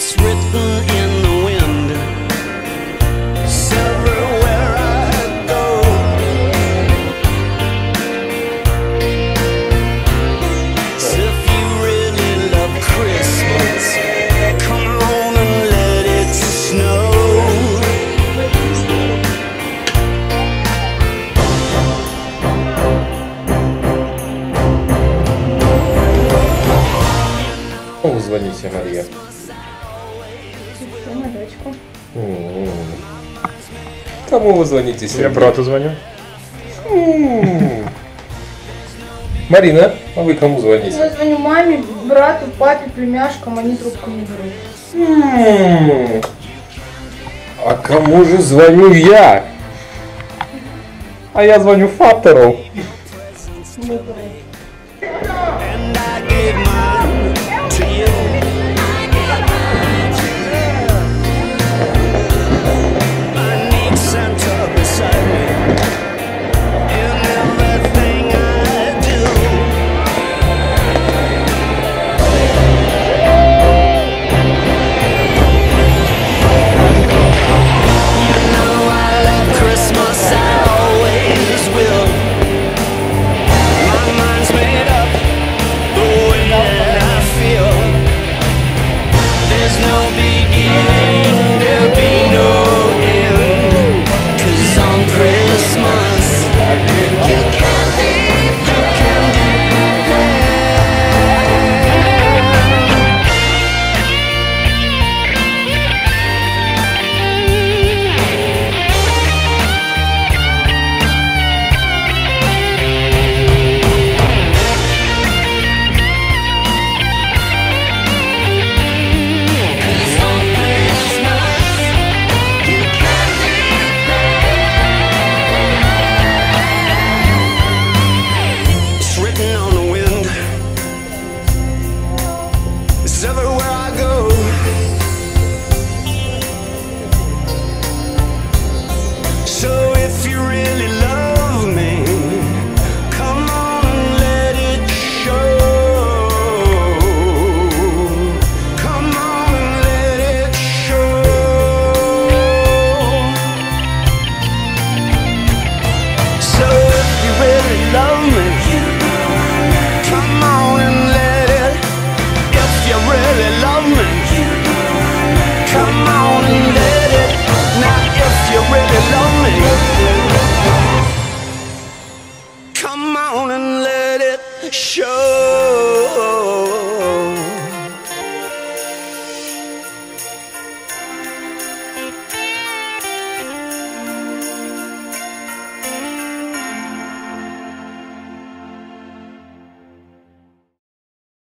It's written in the wind. It's everywhere I go. So if you really love Christmas, come on and let it snow. Кому звоните, Мария? На дочку. Кому вы звоните Я сегодня? брату звоню. Марина, а вы кому Я звоните? звоню маме, брату, папе, племяшкам, они трубку не берут. А кому же звоню я? А я звоню фактору. Не берут.